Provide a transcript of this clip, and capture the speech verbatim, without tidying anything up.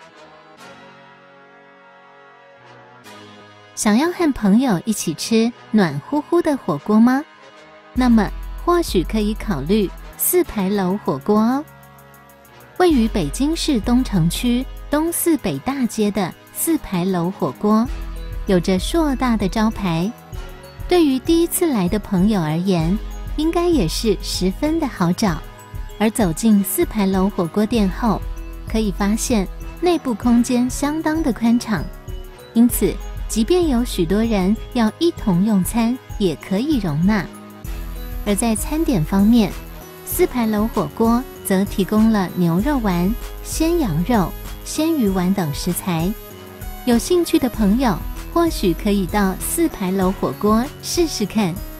想要和朋友一起吃暖乎乎的火锅吗？那么或许可以考虑四牌楼火锅哦。位于北京市东城区东四北大街的四牌楼火锅，有着硕大的招牌，对于第一次来的朋友而言，应该也是十分的好找。而走进四牌楼火锅店后，可以发现内部空间相当的宽敞，因此即便有许多人要一同用餐，也可以容纳。而在餐点方面，四牌楼火锅则提供了牛肉丸、鲜羊肉、鲜鱼丸等食材。有兴趣的朋友或许可以到四牌楼火锅试试看。